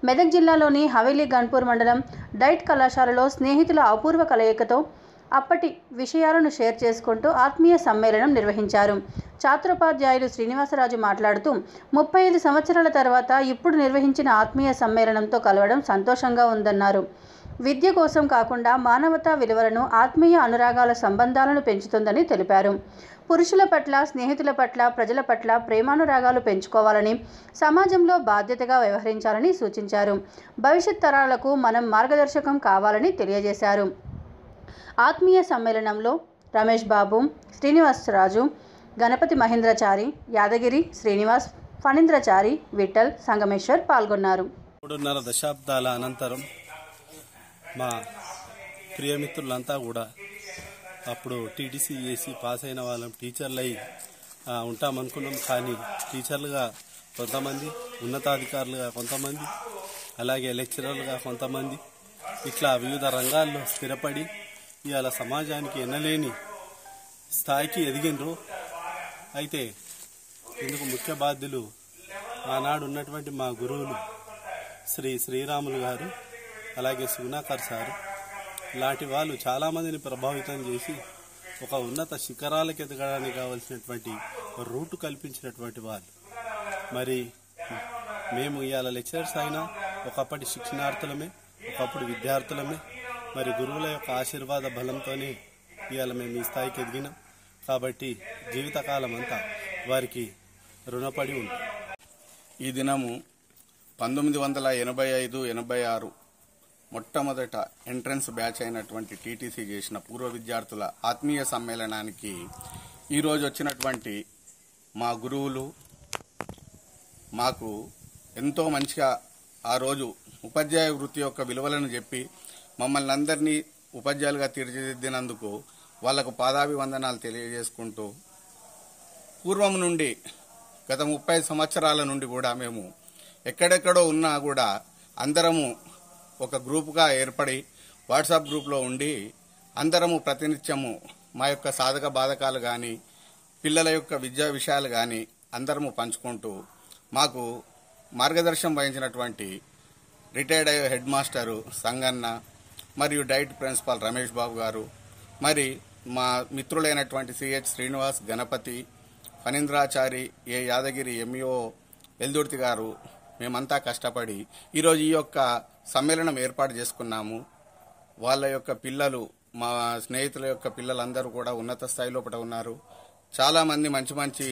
మెదక్ జిల్లాలోని హవేలీ గన్పూర్ మండలం డైట్ కళాశాలలో స్నేహితుల అపూర్వ కలయికతో అప్పటి విషయాలను షేర్ చేసుకుంటూ ఆత్మీయ సమ్మేళనం నిర్వహించారు. ఛాత్రోపాధ్యాయులు శ్రీనివాసరాజు మాట్లాడుతూ 35 సంవత్సరాల తర్వాత ఇప్పుడు నిర్వహించిన ఆత్మీయ సమ్మేళనంతో కలవడం సంతోషంగా ఉందన్నారు. విద్య కోసం కాకుండా మానవతా విలువలను, ఆత్మీయ అనురాగాల సంబంధాలను పెంచుతుందని తెలిపారు. పురుషుల పట్ల, స్నేహితుల పట్ల, ప్రజల పట్ల ప్రేమానురాగాలు పెంచుకోవాలని, సమాజంలో బాధ్యతగా వ్యవహరించాలని సూచించారు. భవిష్యత్ తరాలకు మనం మార్గదర్శకం కావాలని తెలియజేశారు. ఆత్మీయ సమ్మేళనంలో రమేష్ బాబు, శ్రీనివాసరాజు, గణపతి మహేంద్రచారి, యాదగిరి శ్రీనివాస్, ఫణీంద్రచారి, విఠల్, సంగమేశ్వర్ పాల్గొన్నారు. 3.5 దశాబ్దాల అనంతరం మా ప్రియమిత్రులంతా కూడా అప్పుడు టీటీసీ చేసి పాస్ అయిన వాళ్ళం టీచర్లు అయి ఉంటామనుకున్నాం. కానీ టీచర్లుగా కొంతమంది, ఉన్నతాధికారులుగా కొంతమంది, అలాగే లెక్చరర్లుగా కొంతమంది, ఇట్లా వివిధ రంగాల్లో స్థిరపడి ఇవాళ సమాజానికి ఎన్నలేని స్థాయికి ఎదిగినరు. అయితే ఇందుకు ముఖ్య బాధ్యులు ఆనాడు ఉన్నటువంటి మా గురువులు శ్రీరాములు గారు, అలాగే సుగుణాకర్ సారు లాంటి వాళ్ళు చాలామందిని ప్రభావితం చేసి ఒక ఉన్నత శిఖరాలకు ఎదగడానికి కావలసినటువంటి రూటు కల్పించినటువంటి వాళ్ళు. మరి మేము ఇవాళ లెక్చరర్స్ అయినా ఒకప్పటి శిక్షణార్థులమే, ఒకప్పుడు విద్యార్థులమే. మరి గురువుల యొక్క ఆశీర్వాద బలంతోనే ఇవాళ మేము ఈ స్థాయికి ఎదిగినాం. కాబట్టి జీవితకాలం అంతా వారికి రుణపడి ఉంటాం. ఈ దినము 1985-86 మొట్టమొదట ఎంట్రన్స్ బ్యాచ్ అయినటువంటి టీటీసీ చేసిన పూర్వ విద్యార్థుల ఆత్మీయ సమ్మేళనానికి ఈరోజు వచ్చినటువంటి మా గురువులు మాకు ఎంతో మంచిగా ఆ రోజు ఉపాధ్యాయ వృత్తి యొక్క విలువలను చెప్పి మమ్మల్ని అందరినీ ఉపాధ్యాయులుగా తీర్చిదిద్దినందుకు వాళ్లకు పాదాభివందనాలు తెలియజేసుకుంటూ, పూర్వం నుండి గత 30 సంవత్సరాల నుండి కూడా మేము ఎక్కడెక్కడో ఉన్నా కూడా అందరము ఒక గ్రూపుగా ఏర్పడి వాట్సాప్ గ్రూప్లో ఉండి అందరము ప్రతినిత్యము మా యొక్క సాధక బాధకాలు కానీ, పిల్లల యొక్క విద్యా విషయాలు కానీ అందరము పంచుకుంటూ మాకు మార్గదర్శనం వహించినటువంటి రిటైర్డ్ అయ్యే హెడ్ మాస్టరు సంగన్న, మరియు డైట్ ప్రిన్సిపాల్ రమేష్ బాబు గారు, మరి మా మిత్రులైనటువంటి CH Srinivas, Ganapathi, Phanindrachari, A Yadagiri, MEO Veldurthi గారు, మేమంతా కష్టపడి ఈరోజు ఈ యొక్క సమ్మేళనం ఏర్పాటు చేసుకున్నాము. వాళ్ళ యొక్క పిల్లలు, మా స్నేహితుల యొక్క పిల్లలందరూ కూడా ఉన్నత స్థాయిలో ఉన్నారు. చాలా మంది మంచి